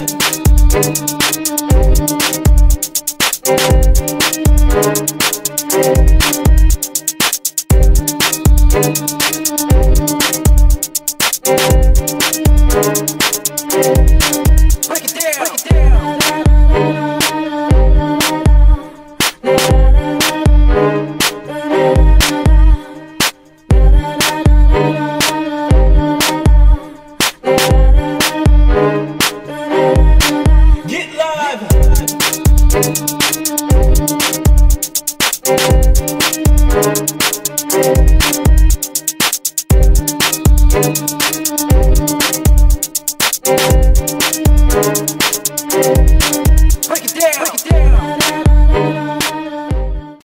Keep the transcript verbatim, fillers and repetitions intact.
Break it down, break it down. Get live. We'll be right back.